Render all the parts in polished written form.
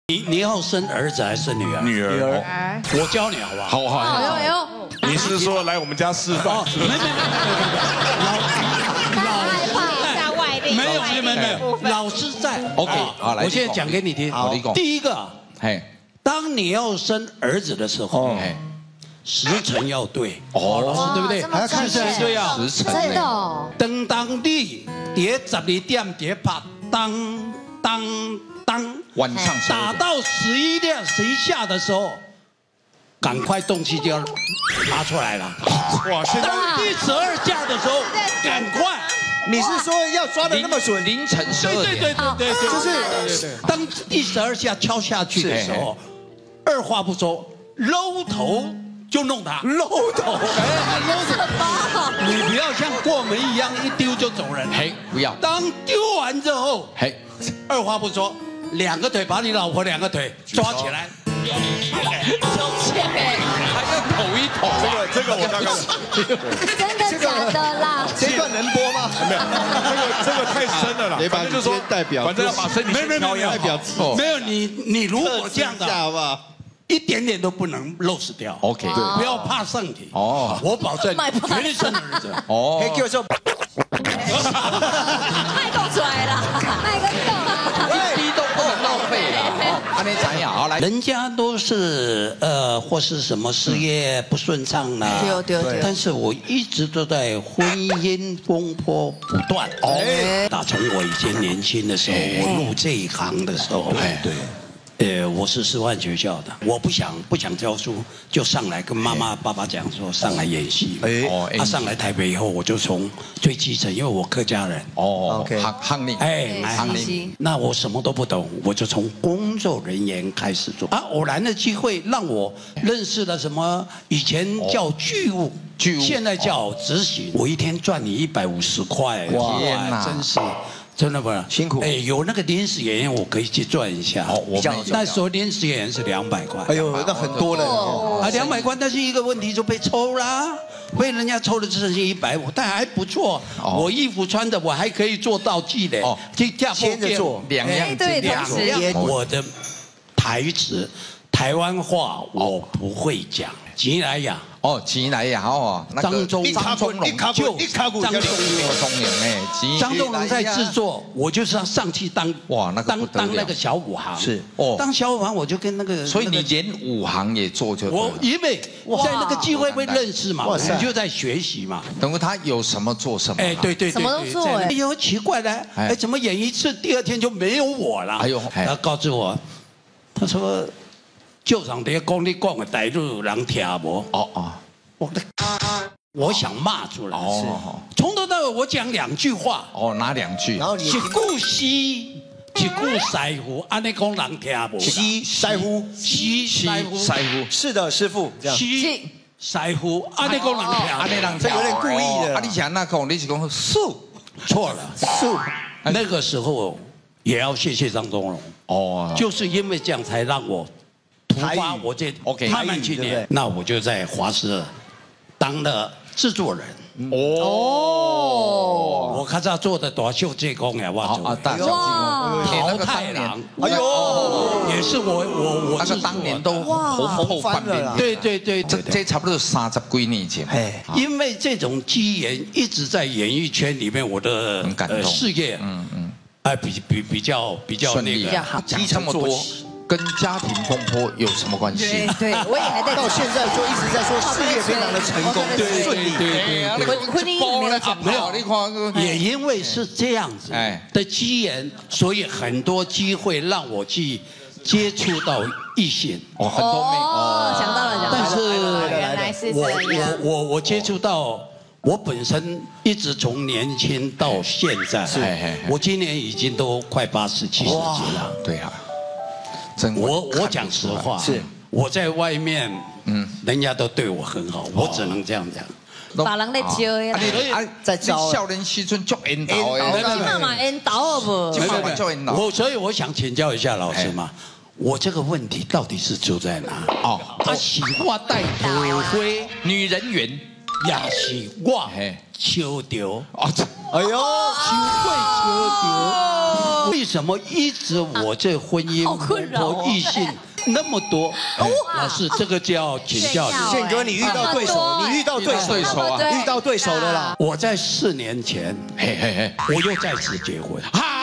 你要生儿子还是女儿？ 女儿。 我教你好不好？ 好。 哎呦， 你是说来我们家示范？ 没有，老师在。 OK， 好来， 我现在讲给你听。 好，你讲。 第一个， 嘿， 当你要生儿子的时候，时辰要对。哦，老师对不对？ 还要看时辰对啊。 时辰。 真的哦。 当你叠12点叠拍，当。 晚上打到11下的时候，赶快东西就要拿出来了。 哇，现在当第12下的时候，赶快。 你是说要抓的那么准？ 凌晨12点。 对，就是当第12下敲下去的时候，二话不说，搂头就弄他。搂头，搂头。你不要像过门一样一丢就走人。 嘿，不要。 当丢完之后，嘿，二话不说，2个腿把你老婆2个腿抓起来。 还要抖一抖。 这个我大概。 真的假的啦？ 这段能播吗？ 没有，这个太深了啦。 反正就说代表， 反正要把身体先挑代表没有你如果这样的好不好？ 一点点都不能漏掉。 OK， 对， 不要怕身体。 哦， 我保证绝对生儿子。 哦， 可以给我说。 卖够出来了，卖个够啊！ 一滴都不能浪费了。安尼怎样？好来， 人家都是或是什么事业不顺畅啦， 对。 但是我一直都在婚姻风波不断。哦，打从我以前年轻的时候，我入这一行的时候，对。我是师范学校的，我不想教书，就上来跟妈妈爸爸讲说上来演戏。上来台北以后，我就从最基层，因为我客家人。 行令， 行令。那我什么都不懂，我就从工作人员开始做。偶然的机会让我认识了什么以前叫剧务，现在叫执行。我一天赚你150块，哇，真是。真的不辛苦。 有那个临时演员，我可以去赚一下。那时候临时演员是200块。 哎呦，那很多了。 200块，但是一个问题就被抽啦，被人家抽的只剩下150，但还不错。我衣服穿的，我还可以做道具的。去架牵着做 2样。 对， 我的台词，台湾话我不会讲，吉来呀。 吉来呀， 张忠龙就张忠龙张忠龙在制作，我就是要上去当那个小武行。 是当小武行我就跟那个， 所以你连武行也做就。 我因为在那个机会被认识嘛，我就在学习嘛。 等于他有什么做什么。 对， 什么都做。 有奇怪的，怎么演一次，第2天就没有我了？他告诉我，他说。旧场在讲你讲的台语人听无？我想骂出来。从头到尾我讲2句话。 哪2句？ 一句诗，一句师傅，安尼讲人听无？ 师傅，是的，师傅。 师傅，安尼讲人听， 安尼人这有点故意的。 你想那讲，你是讲素， 错了。素，那个时候也要谢谢张忠龙。就是因为这样才让我。突发我这慢慢去练，那我就在华视当了制作人。我看他做的大秀这工呀，哇！桃太郎，哎呦，也是我那个当年都红后翻脸。 对， 这差不多30几年前。 因为这种机缘一直在演艺圈里面，我的事业，比较那个讲这么多。跟家庭风波有什么关系？ 对，我也还在到现在就一直在说事业非常的成功，顺利。 婚姻没有， 也因为是这样子的机缘，所以很多机会让我去接触到异性。 很多妹。 想到了。 但是原来是这样。 我接触到。我本身一直从年轻到现在，我今年已经都快80、70几了。 对啊。 我讲实话，我在外面，人家都对我很好，我只能这样讲。 把人在招呀， 在招。少年时阵做引导的， 那嘛引导不？ 所以我想请教一下老师嘛，我这个问题到底是出在哪？是我带头灰女人缘， 也是我笑掉。 哎呦， 羞愧笑掉。 为什么一直我这婚姻我异性那么多？老师，这个就要请教你。 宪哥，你遇到对手，你遇到对手啊，遇到对手的啦。 我在4年前，我又再次结婚。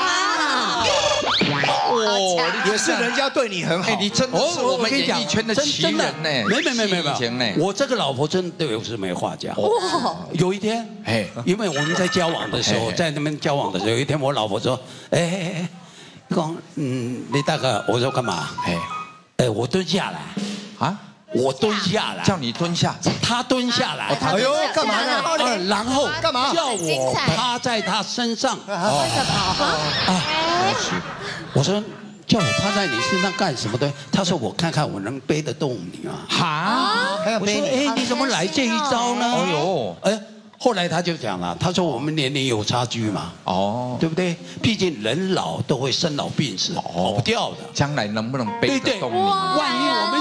哦， 也是人家对你很好。 你真的是我们演艺圈的奇人呢。 没，我这个老婆真对我是没话讲。哇！有一天，因为我们在交往的时候，在那边交往的时候，有一天我老婆说：“讲，你大哥，我说干嘛？我蹲下来啊。”我蹲下来， 叫你蹲下， 他蹲下来， 哎呦，干嘛呢？ 然后干嘛？ 叫我趴在他身上。我说叫我趴在你身上干什么的？他说我看看我能背得动你啊。哈？我说你怎么来这一招呢？哎呦，后来他就讲了，他说我们年龄有差距嘛，对不对？毕竟人老都会生老病死，跑不掉的。 将来能不能背得动你？ 万一我们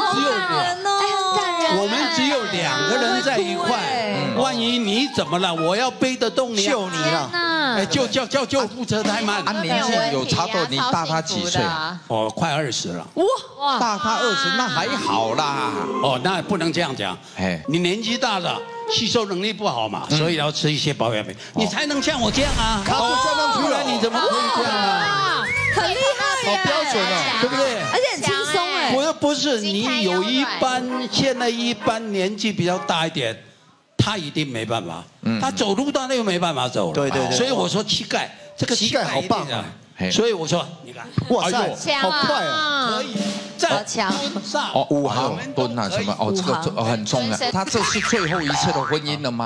只有2个人在一块，万一你怎么了？我要背得动你， 救你了！ 叫救护车太慢。 年纪有差多，你大他几岁？ 快20了。 哇，大他20，那还好啦。 那不能这样讲。你年纪大了。吸收能力不好嘛，所以要吃一些保养品，你才能像我这样啊。不然你怎么可以这样啊？ 很厉害， 好标准啊， 对不对？ 而且很轻松哎。 不是，你有现在一般年纪比较大一点，他一定没办法，他走路当然又没办法走了。对。所以我说膝盖这个膝盖好棒啊。 所以我说，你看， 哇塞，好快啊！ 可以再强上 5行蹲啊什么？这个很重要。他这是最后一次的婚姻了吗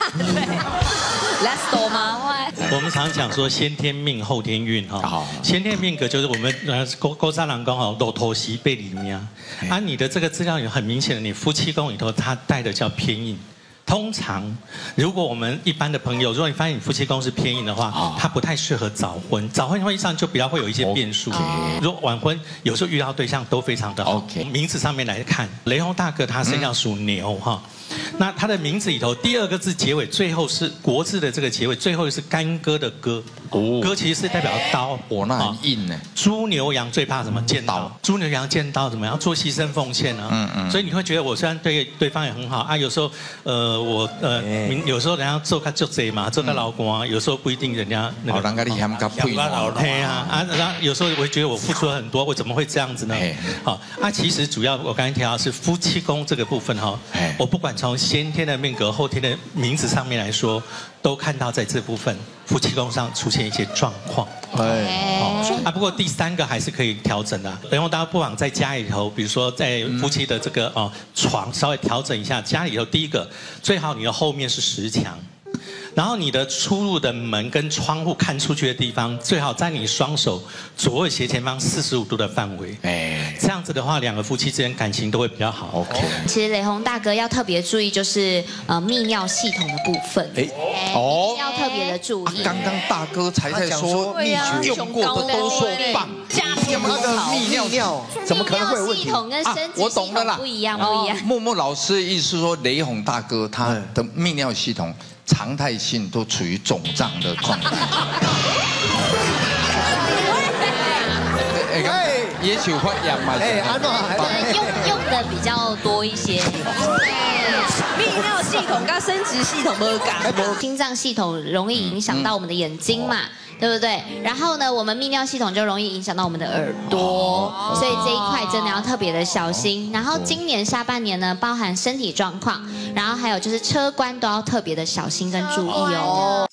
？Let's go 吗？ 我们常讲说先天命后天运哈。先天命格就是我们勾三郎刚好落头西背里面啊。你的这个资料有很明显的，你夫妻宫里头它带的叫偏印。通常，如果我们一般的朋友，如果你发现你夫妻宫是偏印的话，他不太适合早婚。早婚上就比较会有一些变数。如果晚婚，有时候遇到对象都非常的好。名字上面来看，雷洪大哥他生肖属牛哈。那他的名字里头第2个字结尾，最后是国字的这个结尾，最后是干戈的戈。戈其实是代表刀。 那很硬呢。 猪牛羊最怕什么？见刀。猪牛羊见刀怎么样？做牺牲奉献啊。所以你会觉得我虽然对对方也很好啊，有时候有时候人家做他就贼嘛，做他老公啊，有时候不一定人家那个。对啊，然后有时候我会觉得我付出了很多，我怎么会这样子呢？其实主要我刚才提到是夫妻宫这个部分哈，我不管从先天的命格、后天的名字上面来说，都看到在这部分夫妻宫上出现一些状况。不过第3个还是可以调整的。然后大家不妨在家里头，比如说在夫妻的这个床稍微调整一下。家里头第1个最好你的后面是10墙。然后你的出入的门跟窗户看出去的地方，最好在你双手左右斜前方45度的范围。这样子的话，2个夫妻之间感情都会比较好。 其实雷洪大哥要特别注意，就是泌尿系统的部分。要特别的注意。 刚刚大哥才在说，用过的都说棒。 家庭他的泌尿怎么可能会有问题？ 系统跟生殖系统不一样，不一样。 默默老师的意思说，雷洪大哥他的泌尿系统常态性都处于肿胀的状态。也许会痒嘛。 用的比较多一些。 泌尿系统跟生殖系统不同， 心脏系统容易影响到我们的眼睛嘛。对不对？然后呢，我们泌尿系统就容易影响到我们的耳朵，所以这一块真的要特别的小心。然后今年下半年呢，包含身体状况，然后还有就是车关都要特别的小心跟注意哦。